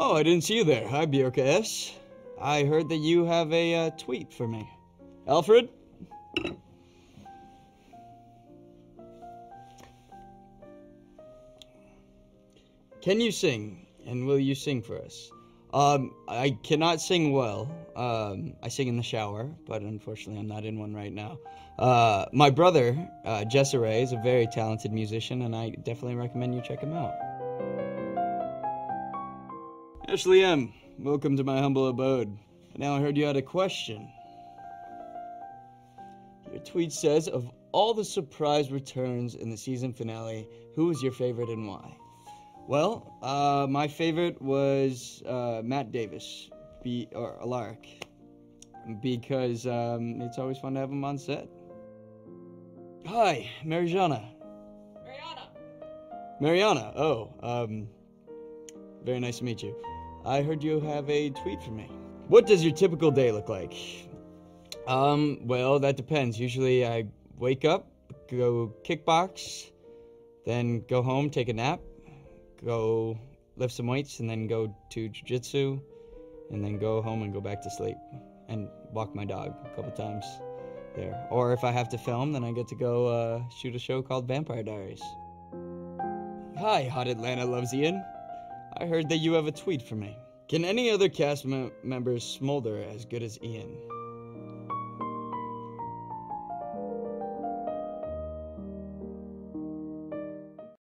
Oh, I didn't see you there. Hi, BRKS. I heard that you have a tweet for me. Alfred? Can you sing? And will you sing for us? I cannot sing well. I sing in the shower, but unfortunately I'm not in one right now. My brother, Jessere, is a very talented musician, and I definitely recommend you check him out. Ashley M., welcome to my humble abode. Now I heard you had a question. Your tweet says, of all the surprise returns in the season finale, who was your favorite and why? Well, my favorite was Matt Davis, or Alaric, because it's always fun to have him on set. Hi, Mariana. Mariana, oh, very nice to meet you. I heard you have a tweet for me. What does your typical day look like? Well, that depends. Usually I wake up, go kickbox, then go home, take a nap, go lift some weights, and then go to jiu-jitsu, and then go home and go back to sleep, and walk my dog a couple times there. Or if I have to film, then I get to go shoot a show called Vampire Diaries. Hi, Hot Atlanta loves Ian. I heard that you have a tweet for me. Can any other cast members smolder as good as Ian?